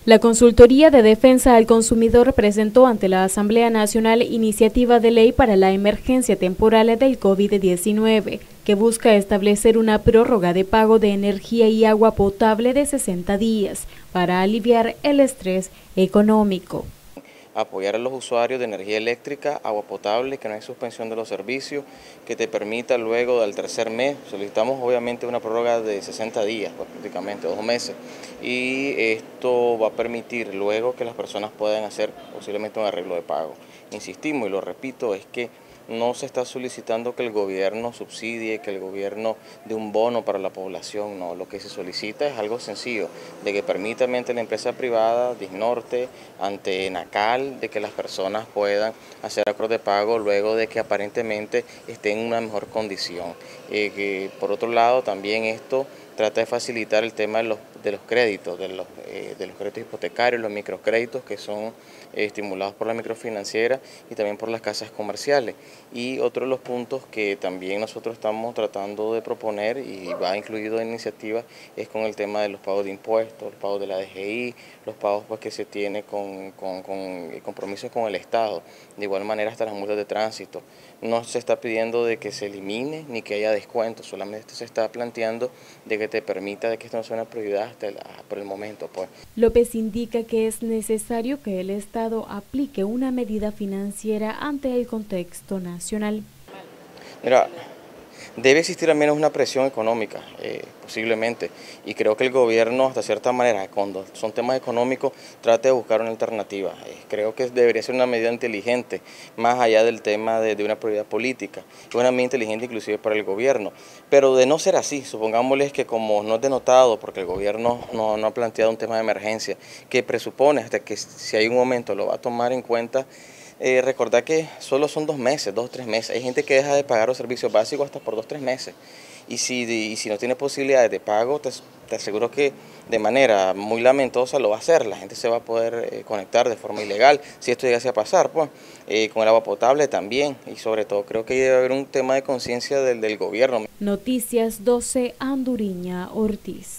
La Consultoría de Defensa al Consumidor presentó ante la Asamblea Nacional iniciativa de ley para la emergencia temporal del COVID-19, que busca establecer una prórroga de pago de energía y agua potable de 60 días para aliviar el estrés económico. Apoyar a los usuarios de energía eléctrica, agua potable, que no hay suspensión de los servicios, que te permita luego del tercer mes, solicitamos obviamente una prórroga de 60 días, prácticamente 2 meses, y esto va a permitir luego que las personas puedan hacer posiblemente un arreglo de pago. Insistimos y lo repito, es que no se está solicitando que el gobierno subsidie, que el gobierno dé un bono para la población, no, lo que se solicita es algo sencillo, de que permita ante la empresa privada, Disnorte, ante Enacal, de que las personas puedan hacer acuerdos de pago luego de que aparentemente estén en una mejor condición. Que por otro lado también esto trata de facilitar el tema de los créditos, de los créditos hipotecarios, los microcréditos que son estimulados por la microfinanciera y también por las casas comerciales. Y otro de los puntos que también nosotros estamos tratando de proponer y va incluido en iniciativa es con el tema de los pagos de impuestos, los pagos de la DGI, los pagos pues, que se tiene con compromisos con el Estado, de igual manera hasta las multas de tránsito. No se está pidiendo de que se elimine ni que haya descuento, solamente se está planteando de que te permita de que esto no sea una prioridad por el momento. Pues. López indica que es necesario que el Estado aplique una medida financiera ante el contexto nacional. Mira, debe existir al menos una presión económica, posiblemente, y creo que el gobierno, hasta cierta manera, cuando son temas económicos, trate de buscar una alternativa. Creo que debería ser una medida inteligente, más allá del tema de una prioridad política, una medida inteligente inclusive para el gobierno. Pero de no ser así, supongámosles que como no es denotado, porque el gobierno no ha planteado un tema de emergencia, que presupone hasta que si hay un momento lo va a tomar en cuenta. Recordar que solo son 2 meses, 2 o 3 meses. Hay gente que deja de pagar los servicios básicos hasta por 2 o 3 meses. Y si no tiene posibilidades de pago, te aseguro que de manera muy lamentosa lo va a hacer. La gente se va a poder conectar de forma ilegal, si esto llegase a pasar, pues, con el agua potable también. Y sobre todo creo que debe haber un tema de conciencia del gobierno. Noticias 12, Anduriña Ortiz.